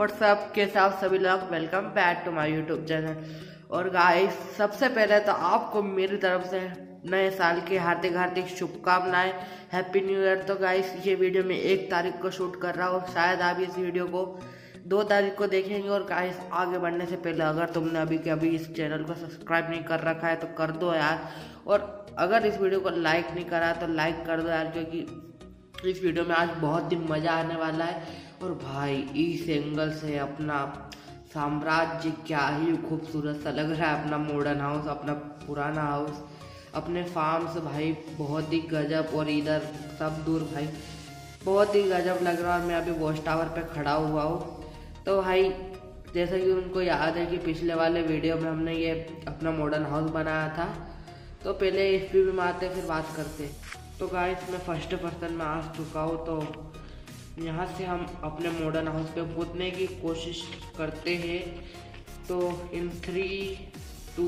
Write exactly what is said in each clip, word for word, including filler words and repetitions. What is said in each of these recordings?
WhatsApp के साथ सभी लोग welcome back to my YouTube channel. और गाइस सबसे पहले तो आपको मेरी तरफ से नए साल की हार्दिक हार्दिक शुभकामनाएं, हैप्पी न्यू ईयर। तो गाइस ये वीडियो मैं एक तारीख को शूट कर रहा हूँ, शायद आप इस वीडियो को दो तारीख को देखेंगे। और गाइस आगे बढ़ने से पहले अगर तुमने अभी के अभी इस चैनल को सब्सक्राइब नहीं कर रखा है तो कर दो यार, और अगर इस वीडियो को लाइक नहीं करा तो लाइक कर दो यार, क्योंकि इस वीडियो में आज बहुत ही मज़ा आने वाला है। और भाई इस एंगल से अपना साम्राज्य क्या ही खूबसूरत सा लग रहा है, अपना मॉडर्न हाउस, अपना पुराना हाउस, अपने फार्म्स भाई बहुत ही गजब। और इधर सब दूर भाई बहुत ही गजब लग रहा है। और मैं अभी वॉच टावर पे खड़ा हुआ हूँ। तो भाई जैसा कि उनको याद है कि पिछले वाले वीडियो में हमने ये अपना मॉडर्न हाउस बनाया था, तो पहले इस पे भी मारते फिर बात करते। तो गाइस मैं फर्स्ट पर्सन में आ चुका हूँ, तो यहाँ से हम अपने मॉडर्न हाउस पे कूदने की कोशिश करते हैं। तो in three two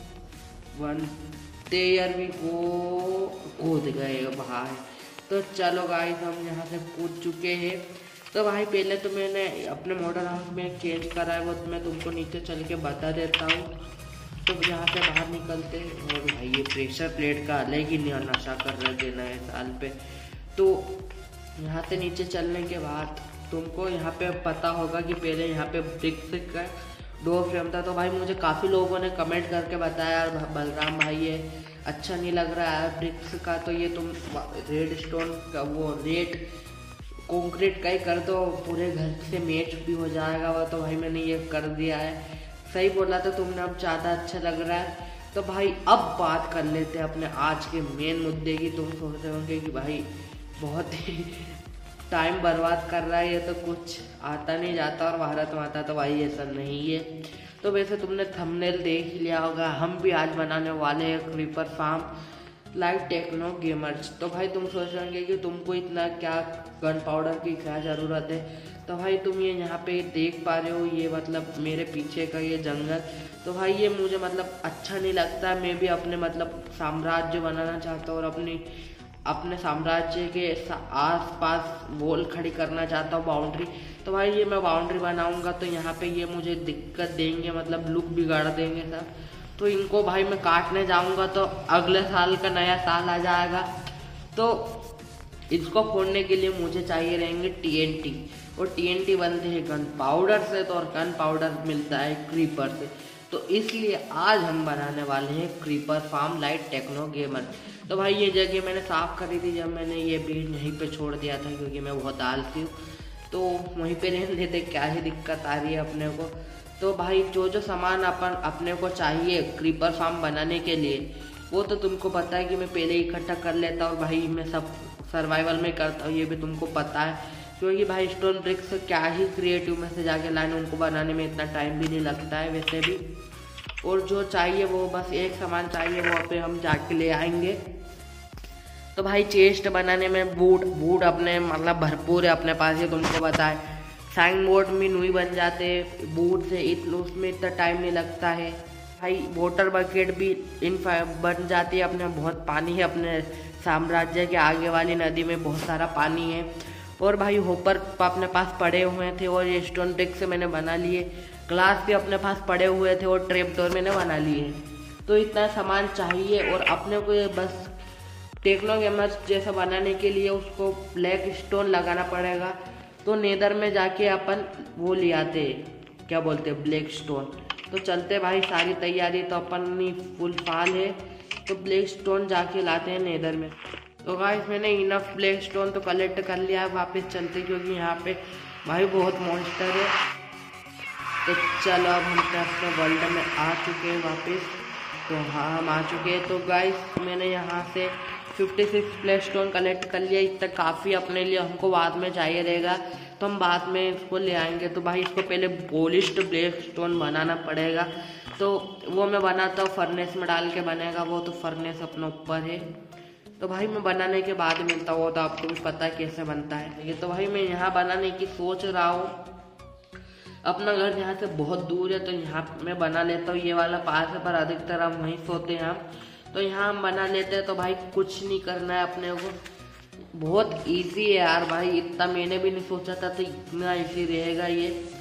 one there we go, कूद गए भाई। तो चलो गाइस हम यहाँ से कूद चुके हैं। तो भाई पहले तो मैंने अपने मॉडर्न हाउस में चेंज करा है, वो तो मैं तुमको नीचे चल के बता देता हूँ। तो यहाँ से बाहर निकलते हैं। और भाई ये प्रेशर प्लेट का अलग ही नशा कर रहे थे नए साल पे। तो यहाँ से नीचे चलने के बाद तुमको यहाँ पे पता होगा कि पहले यहाँ पे ब्रिक्स का डोर फ्रेम था। तो भाई मुझे काफ़ी लोगों ने कमेंट करके बताया यार बलराम भाई ये अच्छा नहीं लग रहा है ब्रिक्स का, तो ये तुम रेड स्टोन का वो रेड कंक्रीट का ही कर दो, पूरे घर से मैच भी हो जाएगा वो। तो भाई मैंने ये कर दिया है, सही बोला था तुमने, अब ज़्यादा अच्छा लग रहा है। तो भाई अब बात कर लेते हैं अपने आज के मेन मुद्दे की। तुम सोच रहे होंगे कि भाई बहुत ही टाइम बर्बाद कर रहा है, ये तो कुछ आता नहीं जाता और भारत माता, तो भाई ऐसा नहीं है। तो वैसे तुमने थंबनेल देख ही लिया होगा, हम भी आज बनाने वाले हैं creeper farm light techno gamers. तो भाई तुम सोच रहे होंगे कि तुमको इतना क्या गन पाउडर की क्या ज़रूरत है। तो भाई तुम ये यहाँ पे देख पा रहे हो, ये मतलब मेरे पीछे का ये जंगल। तो भाई ये मुझे मतलब अच्छा नहीं लगता, मैं भी अपने मतलब साम्राज्य बनाना चाहता हूँ और अपनी अपने साम्राज्य के आस पास वॉल खड़ी करना चाहता हूँ, बाउंड्री। तो भाई ये मैं बाउंड्री बनाऊंगा तो यहाँ पे ये मुझे दिक्कत देंगे, मतलब लुक बिगाड़ देंगे सब। तो इनको भाई मैं काटने जाऊंगा तो अगले साल का नया साल आ जाएगा। तो इसको फोड़ने के लिए मुझे चाहिए रहेंगे टीएनटी, और टीएनटी बनते हैं गन पाउडर से, तो और गन पाउडर मिलता है क्रीपर से। तो इसलिए आज हम बनाने वाले हैं creeper farm light techno gamer. तो भाई ये जगह मैंने साफ करी थी जब मैंने ये बीज यहीं पे छोड़ दिया था, क्योंकि मैं बहुत आलसी हूँ। तो वहीं पे रहने देते, क्या ही दिक्कत आ रही है अपने को। तो भाई जो जो सामान अपन अपने को चाहिए क्रीपर फार्म बनाने के लिए, वो तो तुमको पता है कि मैं पहले इकट्ठा कर लेता हूँ। और भाई मैं सब सर्वाइवल में करता हूँ, ये भी तुमको पता है, क्योंकि भाई स्टोन ब्रिक्स क्या ही क्रिएटिव में से जाके लाने, उनको बनाने में इतना टाइम भी नहीं लगता है वैसे भी। और जो चाहिए वो बस एक सामान चाहिए, वो पे हम जाके ले आएंगे। तो भाई चेस्ट बनाने में बूट बूट अपने मतलब भरपूर है अपने पास, ये तुमको पता है। साइन बोर्ड में नुई बन जाते बूट से, इतना उसमें इतना टाइम नहीं लगता है। भाई वाटर बकेट भी इन बन जाती है, अपने बहुत पानी है अपने साम्राज्य के आगे वाली नदी में, बहुत सारा पानी है। और भाई होपर अपने पास पड़े हुए थे, और ये स्टोन ब्रिक से मैंने बना लिए। ग्लास भी अपने पास पड़े हुए थे, और ट्रैप डोर मैंने बना लिए। तो इतना सामान चाहिए, और अपने को ये बस टेक्नो गेमर्स जैसा बनाने के लिए उसको ब्लैक स्टोन लगाना पड़ेगा। तो नेदर में जाके अपन वो ले आते, क्या बोलते हैं, ब्लैक स्टोन। तो चलते भाई, सारी तैयारी तो अपनी फुल फाल है, तो ब्लैक स्टोन जाके लाते हैं नेदर में। तो गाइस मैंने इनफ ब्लैक स्टोन तो कलेक्ट कर लिया है, वापस चलते, क्योंकि यहाँ पे भाई बहुत मॉन्स्टर है। तो चलो अब हम अपने वर्ल्ड में आ चुके हैं वापस। तो हाँ हम आ चुके हैं। तो गाइस मैंने यहाँ से छप्पन ब्लैक स्टोन कलेक्ट कर लिया, इतना काफ़ी अपने लिए, हमको बाद में चाहिए रहेगा तो हम बाद में इसको ले आएंगे। तो भाई इसको पहले पॉलिश्ड ब्लैक स्टोन बनाना पड़ेगा, तो वो मैं बनाता हूँ, फर्नेस में डाल के बनेगा वो, तो फर्नेस अपना ऊपर है। तो भाई मैं बनाने के बाद मिलता हूँ, तो आपको भी पता है कैसे बनता है ये। तो भाई मैं यहाँ बनाने की सोच रहा हूँ, अपना घर यहाँ से बहुत दूर है, तो यहाँ मैं बना लेता हूँ। ये वाला पास है, पर अधिकतर हम वहीं सोते हैं हम, तो यहाँ हम बना लेते हैं। तो भाई कुछ नहीं करना है अपने को, बहुत इजी है यार भाई, इतना मैंने भी नहीं सोचा था तो इतना इजी रहेगा ये।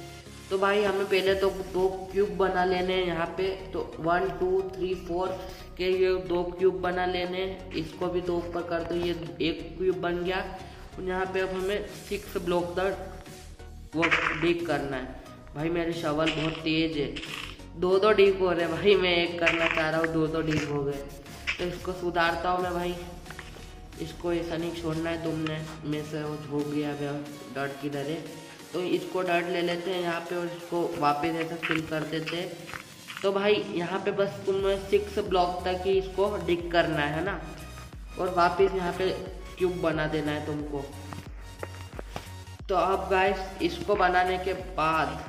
तो भाई हमें पहले तो दो क्यूब बना लेने हैं यहाँ पे। तो वन टू थ्री फोर के ये दो क्यूब बना लेने हैं। इसको भी दो ऊपर कर दो, ये एक क्यूब बन गया। और यहाँ पे अब हमें सिक्स ब्लॉक तक वो डिग करना है। भाई मेरे शवल बहुत तेज है, दो दो डिग हो रहे हैं भाई। मैं एक करना चाह रहा हूँ, दो दो डिग हो गए। तो इसको सुधारता हूँ मैं भाई। इसको ऐसा नहीं छोड़ना है तुमने, में से वो झोंक गया डर्ट की तरह। तो इसको डर्ट ले लेते हैं यहाँ पे और इसको वापस ऐसा फिल कर देते हैं। तो भाई यहाँ पे बस तुम्हें सिक्स ब्लॉक तक ही इसको डिग करना है ना, और वापस यहाँ पे क्यूब बना देना है तुमको। तो अब गाइस इसको बनाने के बाद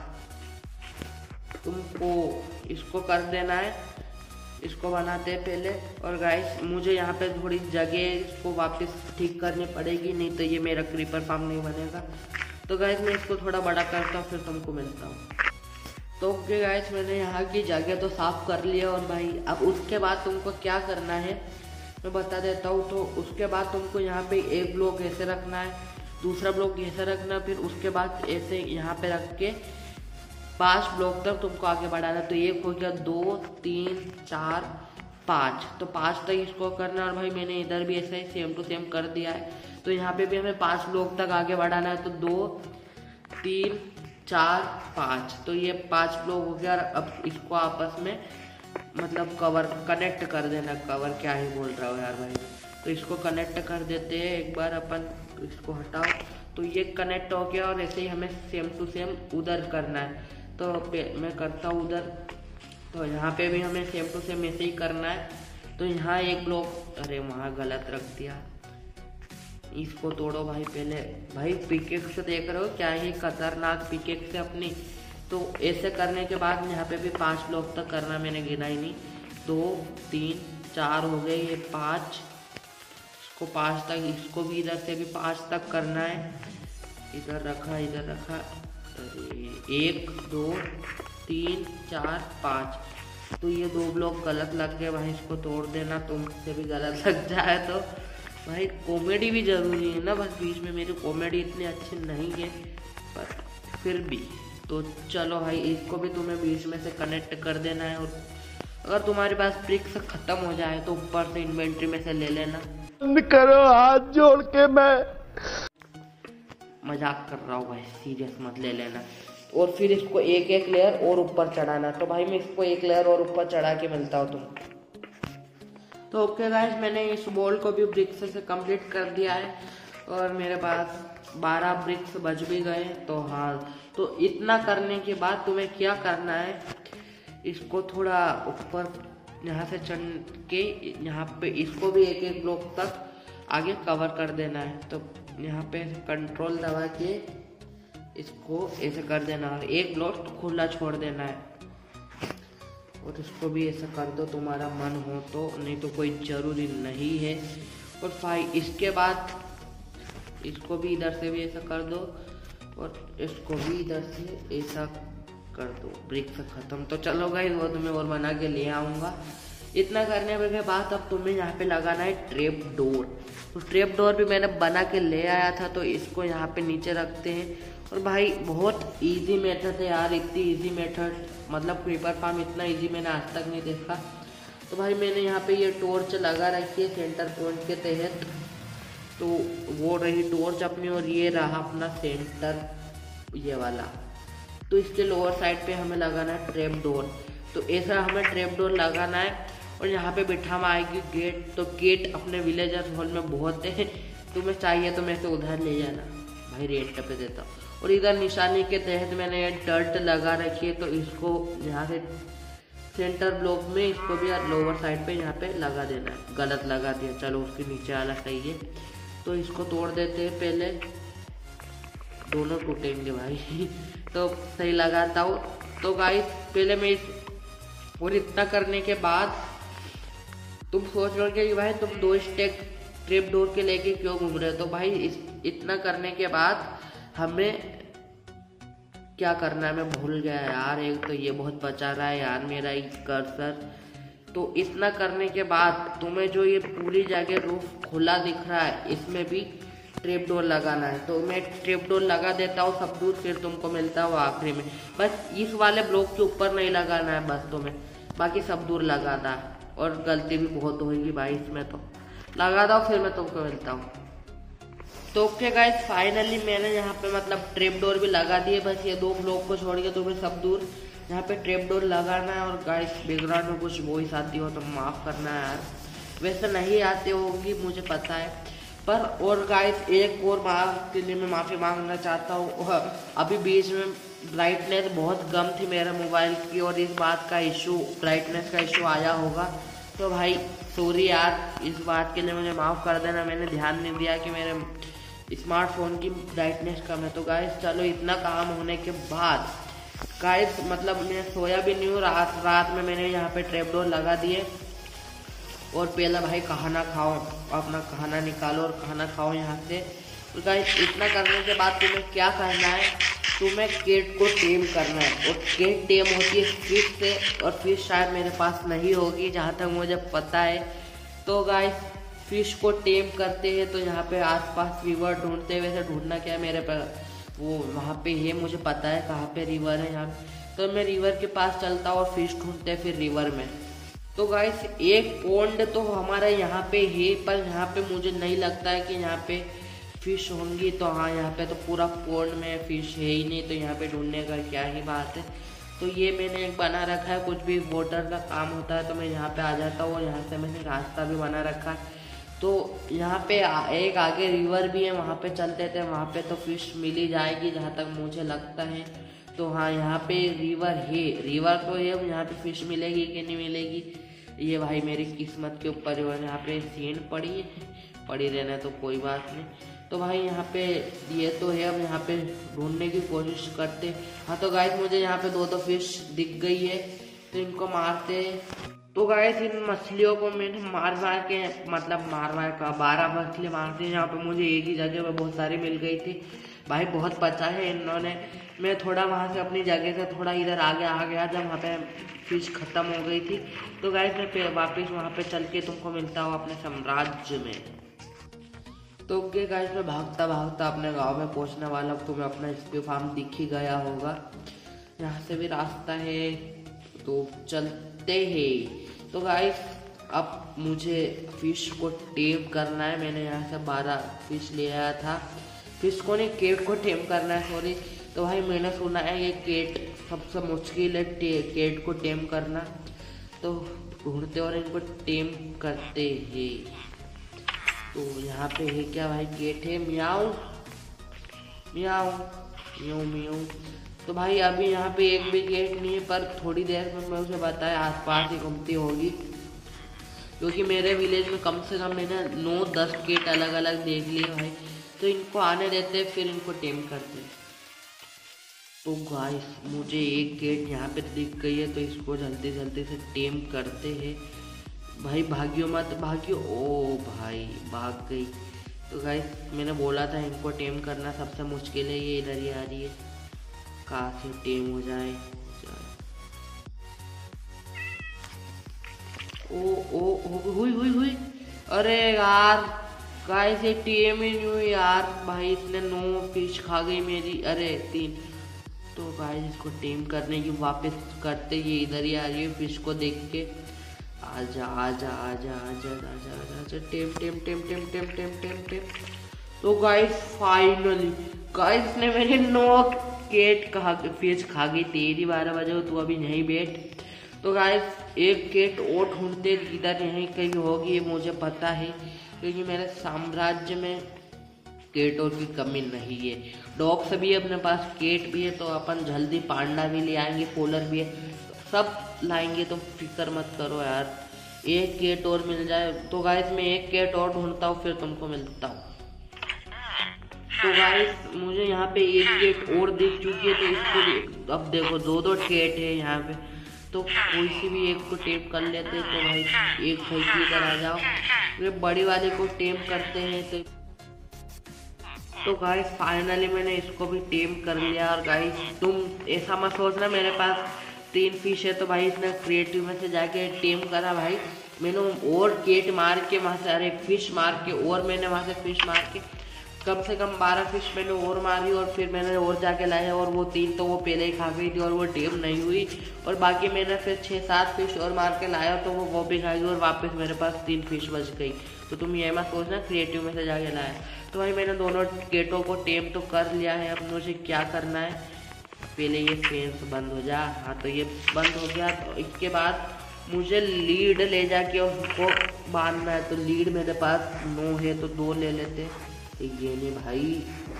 तुमको इसको कर देना है। इसको बनाते हैं पहले। और गाइस मुझे यहाँ पे थोड़ी जगह इसको वापस ठीक करनी पड़ेगी, नहीं तो ये मेरा क्रीपर फार्म नहीं बनेगा। तो गाइस मैं इसको थोड़ा बड़ा करता हूँ, फिर तुमको मिलता हूँ। तो ओके गाइस, मैंने यहाँ की जगह तो साफ कर लिया। और भाई अब उसके बाद तुमको क्या करना है मैं बता देता हूँ। तो उसके बाद तुमको यहाँ पे एक ब्लॉक ऐसे रखना है, दूसरा ब्लॉक ऐसे रखना, फिर उसके बाद ऐसे यहाँ पे रख के पांच ब्लॉक तक तुमको आगे बढ़ाना। तो एक हो गया, दो तीन चार पाँच, तो पाँच तक इसको करना। और भाई मैंने इधर भी ऐसा ही सेम टू सेम कर दिया है। तो यहाँ पे भी हमें पांच ब्लॉक तक आगे बढ़ाना है। तो दो तीन चार पाँच, तो ये पांच ब्लॉक हो गया। अब इसको आपस में मतलब कवर कनेक्ट कर देना। कवर क्या ही बोल रहा हो यार भाई। तो इसको कनेक्ट कर देते हैं एक बार अपन। इसको हटाओ, तो ये कनेक्ट हो गया। और ऐसे ही हमें सेम टू सेम उधर करना है। तो मैं करता हूँ उधर। तो यहाँ पे भी हमें सेम टू सेम ऐसे ही करना है। तो यहाँ एक ब्लॉक, अरे वहाँ गलत रख दिया, इसको तोड़ो भाई पहले। भाई पिकेक्स से देख रहे हो क्या ही खतरनाक पिकेक्स है अपनी। तो ऐसे करने के बाद यहाँ पे भी पांच ब्लॉक तक करना, मैंने गिना ही नहीं। दो तीन चार हो गए, ये पाँच, इसको पाँच तक, इसको भी इधर से भी पाँच तक करना है। इधर रखा, इधर रखा, अरे एक दो तीन चार पाँच। तो ये दो ब्लॉक गलत लग गए भाई, इसको तोड़ देना। तुमसे भी गलत लग जाए तो भाई कॉमेडी भी जरूरी है ना। बस बीच में मेरी कॉमेडी इतनी अच्छी नहीं है, पर फिर भी। तो चलो भाई, इसको भी तुम्हें बीच में से कनेक्ट कर देना है। और अगर तुम्हारे पास ब्रिक्स खत्म हो जाए तो ऊपर से इन्वेंट्री में से ले लेना। करो हाथ जोड़ के, मैं मजाक कर रहा हूँ भाई, सीरियस मत ले लेना। और फिर इसको एक एक लेयर और ऊपर चढ़ाना। तो भाई मैं इसको एक लेयर और ऊपर चढ़ा के मिलता हूँ तुम। तो ओके गाइस, मैंने इस बॉल को भी ब्रिक्स से कंप्लीट कर दिया है। और मेरे पास बारह ब्रिक्स बच भी गए। तो हाँ, तो इतना करने के बाद तुम्हें क्या करना है, इसको थोड़ा ऊपर यहाँ से चढ़ के यहाँ पे इसको भी एक एक ब्लॉक तक आगे कवर कर देना है। तो यहाँ पे कंट्रोल दबा के इसको ऐसे कर देना और एक ब्लॉक खुला छोड़ देना है। और इसको भी ऐसा कर दो तुम्हारा मन हो तो, नहीं तो कोई ज़रूरी नहीं है। और भाई इसके बाद इसको भी इधर से भी ऐसा कर दो और इसको भी इधर से ऐसा कर दो। ब्रिक्स ख़त्म। तो चलो गाइस, वो तुम्हें और बना के ले आऊँगा। इतना करने के बाद अब तुम्हें यहाँ पे लगाना है ट्रैप डोर। तो ट्रैप डोर भी मैंने बना के ले आया था। तो इसको यहाँ पे नीचे रखते हैं। और भाई बहुत इजी मेथड है यार, इतनी इजी मेथड, मतलब क्रीपर फार्म इतना इजी मैंने आज तक नहीं देखा। तो भाई मैंने यहाँ पे ये टॉर्च लगा रखी है सेंटर पॉइंट के तहत। तो वो रही टॉर्च अपनी, और ये रहा अपना सेंटर ये वाला। तो इसके लोअर साइड पे हमें लगाना है ट्रैप डोर। तो ऐसा हमें ट्रैप डोर लगाना है। और यहाँ पे बिठा में आएगी गेट। तो गेट अपने विलेजर हॉल में बहुत है, तुम्हें चाहिए तो मैं से उधर ले जाना भाई, रेंट पे देता हूँ। और इधर निशानी के तहत मैंने ये डर्ट लगा रखी है। तो इसको यहाँ से सेंटर ब्लॉक में इसको भी लोअर साइड पे यहाँ पे लगा देना है। गलत लगा दिया, चलो उसके नीचे वाला सही है। तो इसको तोड़ देते हैं पहले, दोनों टूटेंगे भाई। तो सही लगाता हूँ। तो गाइस पहले मैं इस, और इतना करने के बाद तुम सोच रहे हो कि भाई तुम दो स्टेक ट्रैप डोर के लेके क्यों घूम रहे हो। तो भाई इस इतना करने के बाद हमें क्या करना है, मैं भूल गया यार। एक तो ये बहुत बचा रहा है यार मेरा ही कर्सर। तो इतना करने के बाद तुम्हें जो ये पूरी जगह रूफ खुला दिख रहा है, इसमें भी ट्रिप डोर लगाना है। तो मैं ट्रिप डोर लगा देता हूँ सब दूर, फिर तुमको मिलता हूँ आखिरी में। बस इस वाले ब्लॉक के ऊपर नहीं लगाना है बस तुम्हें, बाकी सब दूर लगाना है। और गलती भी बहुत होगी भाई इसमें, तो लगा दो फिर मैं तुमको मिलता हूँ। तो ओके गाइस, फाइनली मैंने यहाँ पे मतलब ट्रिप डोर भी लगा दिए। बस ये दो ब्लॉक को छोड़ के तुम्हें सब दूर यहाँ पे ट्रिप डोर लगाना है। और गाइस बैकग्राउंड में कुछ वॉइस आती हो तो माफ़ करना है यार, वैसे नहीं आती होगी मुझे पता है पर। और गाइस एक और बात के लिए मैं माफ़ी मांगना चाहता हूँ, अभी बीच में ब्राइटनेस बहुत कम थी मेरे मोबाइल की और इस बात का इशू, ब्राइटनेस का इशू आया होगा। तो भाई सॉरी यार, इस बात के लिए मुझे माफ़ कर देना, मैंने ध्यान नहीं दिया कि मेरे स्मार्टफोन की ब्राइटनेस कम है। तो गाइस चलो, इतना काम होने के बाद गाइस मतलब मैं सोया भी नहीं हूँ, रात रात में मैंने यहाँ पे ट्रैप डोर लगा दिए। और पहला भाई खाना खाओ, अपना खाना निकालो और खाना खाओ यहाँ से। तो गाइस इतना करने के बाद तुम्हें क्या करना है, तुम्हें केट को टेम करना है। और केट टेम होती है फिश से, और फिश शायद मेरे पास नहीं होगी जहाँ तक मुझे पता है। तो गाइस फिश को टेम करते हैं तो यहाँ पे आसपास रिवर ढूंढते हैं। वैसे ढूंढना क्या है, मेरे पे वो वहाँ पे है, मुझे पता है कहाँ पे रिवर है यहाँ। तो मैं रिवर के पास चलता हूँ और फिश ढूंढते हैं फिर रिवर में। तो गाइस एक पॉन्ड तो हमारा यहाँ पे है, पर यहाँ पे मुझे नहीं लगता है कि यहाँ पे फिश होंगी। तो हाँ, यहाँ पे तो पूरा पॉन्ड में फिश है ही नहीं, तो यहाँ पे ढूंढने का क्या ही बात है। तो ये मैंने एक बना रखा है, कुछ भी वाटर का काम होता है तो मैं यहाँ पे आ जाता हूँ। और यहाँ से मैंने रास्ता भी बना रखा है। तो यहाँ पे एक आगे रिवर भी है, वहाँ पे चलते थे, वहाँ पे तो फिश मिल ही जाएगी जहाँ तक मुझे लगता है। तो हाँ, यहाँ पे रिवर है, रिवर तो है, यहाँ पे फिश मिलेगी कि नहीं मिलेगी ये भाई मेरी किस्मत के ऊपर है। यहाँ पे सीन पड़ी है, पड़ी रहना तो कोई बात नहीं। तो भाई यहाँ पे ये तो है, अब यहाँ पे ढूंढने की कोशिश करते। हाँ तो गाइस मुझे यहाँ पे दो दो फिश दिख गई है, तो इनको मारते। तो गाइस इन मछलियों को मैंने मार मार के मतलब मार मार का बारह मछली मारते हैं। यहाँ पे मुझे एक ही जगह पे बहुत सारी मिल गई थी भाई, बहुत बचा है इन्होंने। मैं थोड़ा वहाँ से अपनी जगह से थोड़ा इधर आगे आ गया जब वहाँ पे फिश खत्म हो गई थी। तो गाइस मैं वापस वहाँ पे चल के तुमको मिलता हूँ अपने साम्राज्य में। तो ओके गाइस, मैं भागता भागता अपने गांव में पहुंचने वाला हूँ। तुम्हें अपना स्पी फार्म दिख ही गया होगा, यहाँ से भी रास्ता है, तो चलते हैं। तो गाइस अब मुझे फिश को टेम करना है। मैंने यहाँ से बारह फिश ले आया था, फिश को नहीं केट को टेम करना है, सॉरी। तो भाई मैंने सुना है ये केट सबसे मुश्किल है, केट को टेम करना। तो ढूंढते और इनको टेम करते हैं। तो यहाँ पे है क्या भाई, गेट है, म्याऊ म्याऊ म्याऊ म्याऊ। तो भाई अभी यहाँ पे एक भी गेट नहीं है, पर थोड़ी देर में मैं उसे बताया आसपास ही घूमती होगी, क्योंकि मेरे विलेज में कम से कम मैंने नौ दस गेट अलग अलग देख लिए भाई। तो इनको आने देते फिर इनको टेम करते। तो गाइस मुझे एक गेट यहाँ पे दिख गई है, तो इसको जल्दी जल्दी से टेम करते हैं। भाई भागियो मत भागियो, ओ भाई भाग गई। तो गाइस मैंने बोला था इनको टेम करना सबसे मुश्किल है, ये इधर ही आ रही है, कहाँ से टेम हो जाए। ओ ओ हुई हुई हुई, अरे यार गाइस ये टेम ही नहीं हुई यार भाई, इसने नौ फिश खा गई मेरी, अरे तीन। तो गाइस इसको टेम करने की वापस करते, ये इधर ही आ रही है, फिश को देख के आजा आजा आजा आजा आजा आजा आजा टेम टेम टेम टेम टेम टेम टेम टेम। तो गाइस फाइनली गाइस ने मेरे नौ केट खा फिश खा गई। तेरी बारह बजे हो, तू अभी यहीं बैठ। तो गाइस एक केट और ढूंढते, इधर यहीं कहीं होगी, ये मुझे पता है, क्योंकि मेरे साम्राज्य में केटों की कमी नहीं है। डॉग्स भी है अपने पास, केट भी है, तो अपन जल्दी पांडा भी ले आएंगे, पोलर भी है, सब लाएंगे, तो फिक्र मत करो यार। एक केट और मिल जाए। तो गाइस मैं एक केट और ढूंढता हूँ फिर तुमको मिलता हूँ। तो गाइस मुझे यहाँ पे एक केट और दिख चुकी है, तो इसको अब देखो दो दो केट है यहाँ पे, तो कोई सी भी एक को टेम कर लेते। तो भाई एक भाई की इधर आ जाओ, ये बड़ी वाले को टेम करते हैं। तो तो गाइस फाइनली मैंने इसको भी टेम कर लिया। और गाइस तुम ऐसा मत सोचना मेरे पास तीन फिश है तो भाई इसने क्रिएटिव में से जाके टेम करा भाई। मैंने और केट मार के वहाँ से, अरे फिश मार के, और मैंने वहाँ से फिश मार के कम से कम बारह फिश मैंने और मारी और फिर मैंने और जाके लाया और वो तीन तो वो पहले ही खा गई थी और वो टेम नहीं हुई। और बाकी मैंने फिर छः सात फिश और मार के लाया तो वो वो भी खा गई और वापस मेरे पास तीन फिश बच गई। तो तुम ये मत सोचना क्रिएटिव में से जाके लाया। तो भाई मैंने दोनों गेटों को टेम तो कर लिया है। अब मुझे क्या करना है, पहले ये फेंस बंद हो जा। हाँ तो ये बंद हो गया। तो इसके बाद मुझे लीड ले जाके उसको बांधना है। तो लीड मेरे पास नौ है तो दो ले लेते। ये नहीं भाई,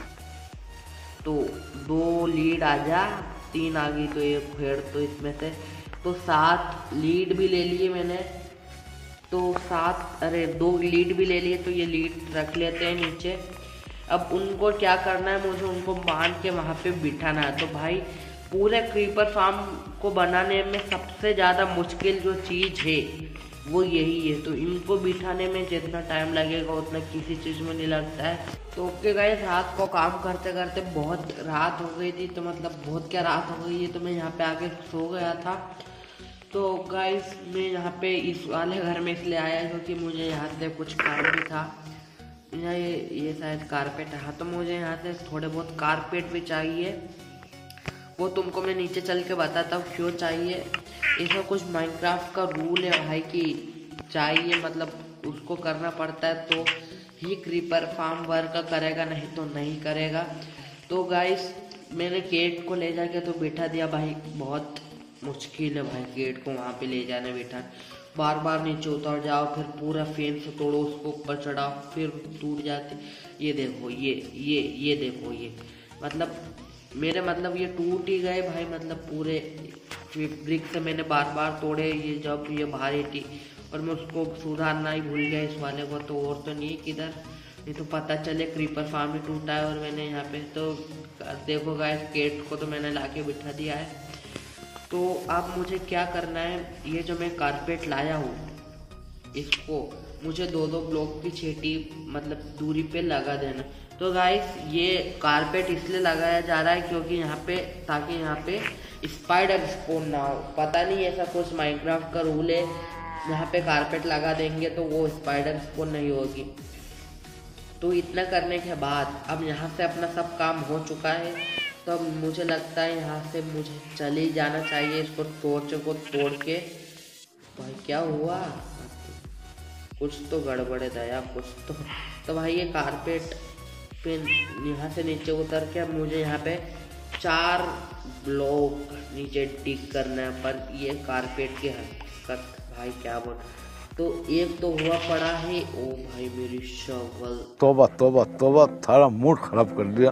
तो दो लीड आ जा, तीन आ गई तो एक फेड़ तो इसमें से तो सात लीड भी ले लिए मैंने। तो सात अरे दो लीड भी ले लिए। तो ये लीड रख लेते हैं नीचे। अब उनको क्या करना है, मुझे उनको बांध के वहाँ पे बिठाना है। तो भाई पूरे क्रीपर फार्म को बनाने में सबसे ज़्यादा मुश्किल जो चीज़ है वो यही है। तो इनको बिठाने में जितना टाइम लगेगा उतना किसी चीज़ में नहीं लगता है। तो ओके गाइस, रात को काम करते करते बहुत रात हो गई थी। तो मतलब बहुत क्या रात हो गई है, तो मैं यहाँ पे आके सो गया था। तो गाइस मैं यहाँ पे इस वाले घर में इसलिए आया क्योंकि मुझे यहाँ से कुछ काम भी था। यहाँ ये ये शायद कारपेट है। तो मुझे यहाँ से थोड़े बहुत कारपेट भी चाहिए। वो तुमको मैं नीचे चल के बताता हूँ क्यों चाहिए। इसमें कुछ माइनक्राफ्ट का रूल है भाई कि चाहिए, मतलब उसको करना पड़ता है तो ही क्रीपर फार्म वर्क करेगा, नहीं तो नहीं करेगा। तो गाइस मैंने गेट को ले जाके तो बैठा दिया। भाई बहुत मुश्किल है भाई गेट को वहाँ पे ले जाने बैठा। बार बार नीचे उतर जाओ, फिर पूरा फेंस तोड़ो, उसको ऊपर चढ़ाओ, फिर टूट जाती। ये देखो ये ये ये देखो ये मतलब मेरे मतलब ये टूट ही गए भाई। मतलब पूरे ब्रिक से मैंने बार बार तोड़े। ये जब ये भारी थी और मैं उसको सुधारना ही भूल गया इस वाले को। तो और तो नहीं किधर, नहीं तो पता चले क्रीपर फार्म ही टूटा है। और मैंने यहाँ पे तो देखो गाइस गेट को तो मैंने लाके बिठा दिया है। तो अब मुझे क्या करना है, ये जो मैं कारपेट लाया हूँ इसको मुझे दो दो ब्लॉक की छेटी मतलब दूरी पे लगा देना। तो गाइस ये कारपेट इसलिए लगाया जा रहा है क्योंकि यहाँ पे ताकि यहाँ पे स्पाइडर स्पॉन ना हो। पता नहीं ऐसा कुछ माइनक्राफ्ट का रूल है, यहाँ पे कारपेट लगा देंगे तो वो स्पाइडर स्पॉन नहीं होगी। तो इतना करने के बाद अब यहाँ से अपना सब काम हो चुका है। तो अब मुझे लगता है यहाँ से मुझे चले ही जाना चाहिए। इसको टॉर्च को तोड़ के। भाई क्या हुआ, कुछ तो गड़बड़ है दया कुछ तो। तो भाई ये कारपेट पे यहाँ से नीचे उतर के अब मुझे यहाँ पे चार ब्लॉक नीचे डिग करना है। पर ये कारपेट की हरकत भाई क्या बोल। तो एक तो हुआ पड़ा है। ओ भाई मेरी शवल, तोबा तोबा तोबा, थारा मूड खराब कर दिया।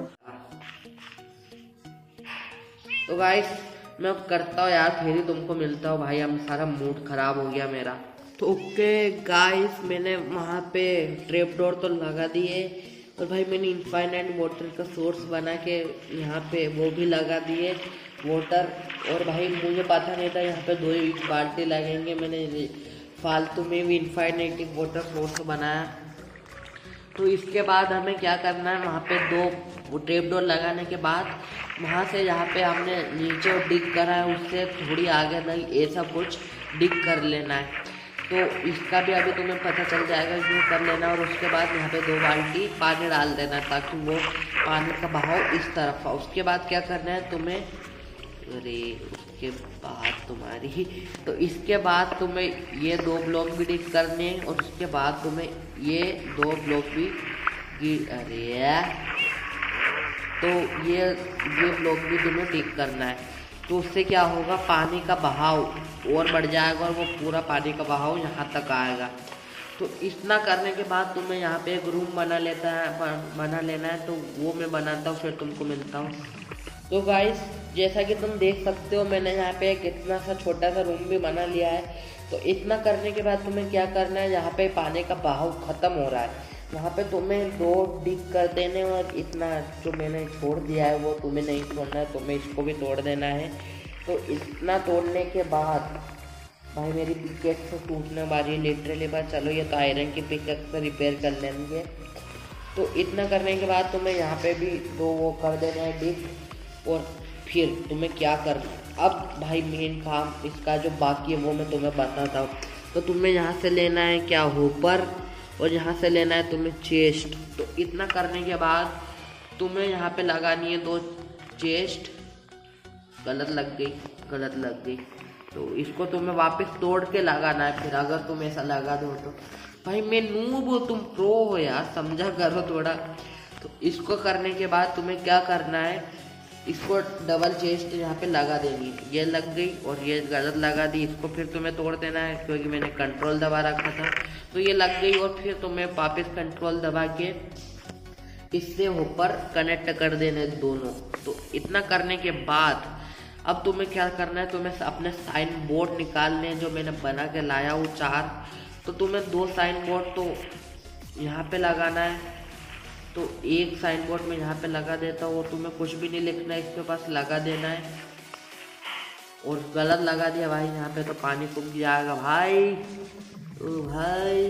तो गाइस मैं अब करता हूँ यार, फिर ही तुमको मिलता हूँ भाई। अब सारा मूड खराब हो गया मेरा। तो ओके गाइस मैंने वहाँ पे ट्रैप डोर तो लगा दिए और भाई मैंने इनफाइनाइट वाटर का सोर्स बना के यहाँ पे वो भी लगा दिए वाटर। और भाई मुझे पता नहीं था यहाँ पे दो ही बाल्टी लगेंगे। मैंने फालतू में भी इनफाइनाइट वाटर सोर्स बनाया। तो इसके बाद हमें क्या करना है, वहाँ पे दो ट्रैप डोर लगाने के बाद वहाँ से जहाँ पे हमने नीचे डिग करा है उससे थोड़ी आगे नहीं ऐसा कुछ डिग कर लेना है। तो इसका भी अभी तुम्हें पता चल जाएगा क्यों कर लेना। और उसके बाद यहाँ पे दो बाल्टी पानी डाल देना ताकि वो पानी का बहाव इस तरफ हो। उसके बाद क्या करना है तुम्हें, अरे उसके बाद तुम्हारी तो इसके बाद तुम्हें ये दो ब्लॉक भी डिग करने और उसके बाद तुम्हें ये दो ब्लॉक भी अरे तो ये ये ब्लॉक भी तुम्हें डिग करना है। तो उससे क्या होगा, पानी का बहाव और बढ़ जाएगा और वो पूरा पानी का बहाव यहाँ तक आएगा। तो इतना करने के बाद तुम्हें यहाँ पे एक रूम बना लेता है बना लेना है। तो वो मैं बनाता हूँ फिर तुमको मिलता हूँ। तो गाइस जैसा कि तुम देख सकते हो मैंने यहाँ पे एक इतना सा छोटा सा रूम भी बना लिया है। तो इतना करने के बाद तुम्हें क्या करना है, यहाँ पे पानी का बहाव ख़त्म हो रहा है वहाँ पे तुम्हें दो डिग कर देने और इतना जो मैंने छोड़ दिया है वो तुम्हें नहीं छोड़ना है, तुम्हें इसको भी तोड़ देना है। तो इतना तोड़ने के बाद भाई मेरी पिकेट से टूटने वाली लिटरली बात। चलो ये तो आयरन की पिकेट से रिपेयर कर लेंगे। तो इतना करने के बाद तुम्हें यहाँ पे भी दो वो कर देना है डिग। और फिर तुम्हें क्या करना है, अब भाई मेन काम इसका जो बाकी है वो मैं तुम्हें बताता हूँ। तो तुम्हें यहाँ से लेना है क्या होपर और यहाँ से लेना है तुम्हें चेस्ट। तो इतना करने के बाद तुम्हें यहाँ पे लगानी है दो चेस्ट। गलत लग गई, गलत लग गई। तो इसको तुम्हें वापस तोड़ के लगाना है। फिर अगर तुम ऐसा लगा दो तो भाई मैं नूब हूँ, तुम प्रो हो यार, समझा करो थोड़ा। तो इसको करने के बाद तुम्हें क्या करना है, इसको डबल चेस्ट यहाँ पे लगा देनी। ये लग गई और ये गलत लगा दी। इसको फिर तुम्हें तोड़ देना है क्योंकि मैंने कंट्रोल दबा रखा था। तो ये लग गई और फिर तुम्हें वापस कंट्रोल दबा के इससे ऊपर कनेक्ट कर देने दोनों। तो इतना करने के बाद अब तुम्हें क्या करना है, तुम्हें अपने साइन बोर्ड निकालने जो मैंने बना के लाया हूँ चार। तो तुम्हें दो साइन बोर्ड तो यहाँ पे लगाना है। तो एक साइन बोर्ड में यहाँ पे लगा देता हूँ और तुम्हें कुछ भी नहीं लिखना है, इसके पास लगा देना है। और गलत लगा दिया भाई, यहाँ पे तो पानी फूक जाएगा भाई। ओ भाई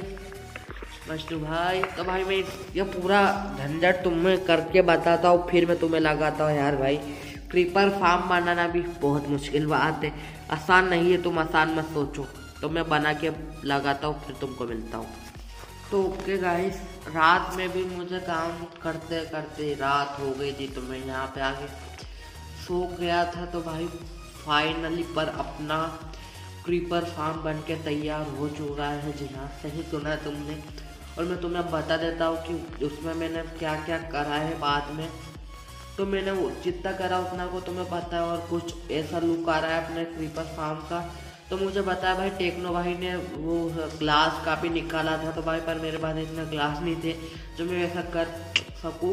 मस्टू भाई, तो भाई मैं ये पूरा झंझट तुम्हें करके बताता हूँ, फिर मैं तुम्हें लगाता हूँ यार। भाई क्रीपर फार्म बनाना भी बहुत मुश्किल बात है, आसान नहीं है, तुम आसान मत सोचो। तो मैं बना के लगाता हूँ, फिर तुमको मिलता हूँ। तो ओके गाइस, रात में भी मुझे काम करते करते रात हो गई थी, तो मैं यहाँ पे आके सो गया था। तो भाई फाइनली पर अपना क्रीपर फार्म बन के तैयार हो चुका है। जी हाँ, सही सुना है तुमने। और मैं तुम्हें अब बता देता हूँ कि उसमें मैंने क्या क्या करा है बाद में। तो मैंने वो जितना करा उतना को तुम्हें पता है। और कुछ ऐसा लुक आ रहा है अपने क्रीपर फार्म का। तो मुझे बताया भाई टेक्नो भाई ने वो ग्लास का भी निकाला था। तो भाई पर मेरे पास इतना ग्लास नहीं थे जो मैं ऐसा कर सकूँ,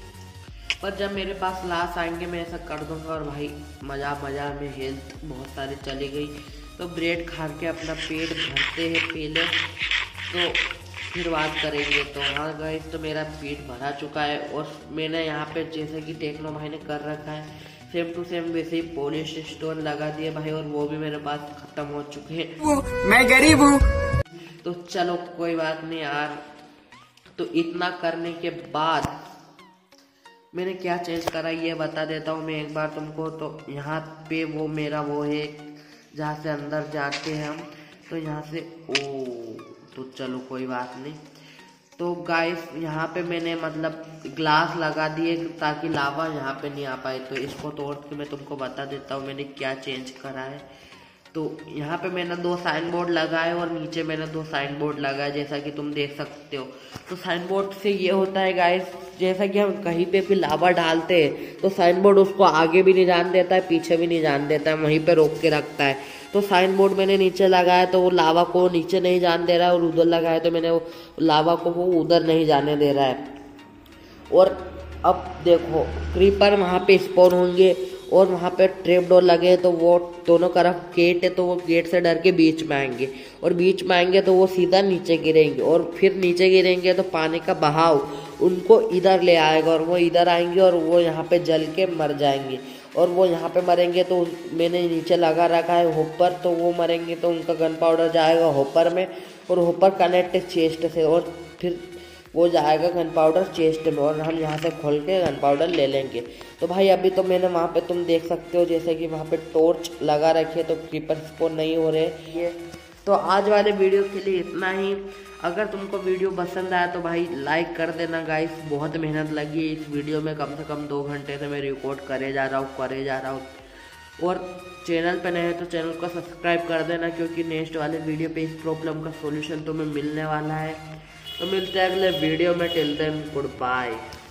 पर जब मेरे पास ग्लास आएंगे मैं ऐसा कर दूंगा। और भाई मज़ा मज़ा में हेल्थ बहुत सारी चली गई। तो ब्रेड खा के अपना पेट भरते हैं पहले, तो फिर बात करेंगे। तो हाँ गाइस, तो मेरा पेट भरा चुका है। और मैंने यहाँ पे जैसे कि टेक्नो भाई ने कर रखा है सेम टू सेम वैसे ही पॉलिश स्टोन लगा दिए भाई। और वो भी मेरे पास खत्म हो चुके हैं, मैं गरीब हूँ। तो चलो कोई बात नहीं यार। तो इतना करने के बाद मैंने क्या चेंज करा ये बता देता हूँ मैं एक बार तुमको। तो यहाँ पे वो मेरा वो है जहाँ से अंदर जाते हैं हम। तो यहाँ से ओ तो चलो कोई बात नहीं। तो गाइस यहाँ पे मैंने मतलब ग्लास लगा दिए ताकि लावा यहाँ पे नहीं आ पाए। तो इसको तोड़ के मैं तुमको बता देता हूँ मैंने क्या चेंज करा है। तो यहाँ पे मैंने दो साइन बोर्ड लगाए और नीचे मैंने दो साइन बोर्ड लगाए, जैसा कि तुम देख सकते हो। तो साइन बोर्ड से ये होता है गाइस, जैसा कि हम कहीं पे भी लावा डालते हैं तो साइन बोर्ड उसको आगे भी नहीं जान देता है, पीछे भी नहीं जान देता है, वहीं पे रोक के रखता है। तो साइन बोर्ड मैंने नीचे लगाया तो वो लावा को नीचे नहीं जान दे रहा है, और उधर लगाया तो मैंने वो लावा को वो उधर नहीं जाने दे रहा है। और अब देखो क्रीपर वहाँ पे स्पॉन होंगे और वहाँ पे ट्रैप डोर लगे, तो वो दोनों तरफ गेट है, तो वो गेट से डर के बीच में आएंगे। और बीच में आएंगे तो वो सीधा नीचे गिरेंगे, और फिर नीचे गिरेंगे तो पानी का बहाव उनको इधर ले आएगा, और वो इधर आएंगे और वो यहाँ पे जल के मर जाएंगे। और वो यहाँ पे मरेंगे तो मैंने नीचे लगा रखा है होपर, तो वो मरेंगे तो उनका गन पाउडर जाएगा होपर में, और होपर कनेक्ट चेस्ट से, और फिर वो जाएगा गन पाउडर चेस्ट में, और हम यहाँ से खोल के गन पाउडर ले लेंगे। तो भाई अभी तो मैंने वहाँ पे तुम देख सकते हो जैसे कि वहाँ पे टॉर्च लगा रखी है, तो क्रीपर स्पॉन नहीं हो रहे ये। तो आज वाले वीडियो के लिए इतना ही। अगर तुमको वीडियो पसंद आया तो भाई लाइक कर देना गाइस, बहुत मेहनत लगी है इस वीडियो में, कम से कम दो घंटे से मैं रिकॉर्ड करे जा रहा हूँ करे जा रहा हूँ और चैनल पे नए हैं तो चैनल को सब्सक्राइब कर देना, क्योंकि नेक्स्ट वाले वीडियो पे इस प्रॉब्लम का सॉल्यूशन तुम्हें मिलने वाला है। तो मिलते हैं अगले वीडियो में, टिल देन गुड बाय।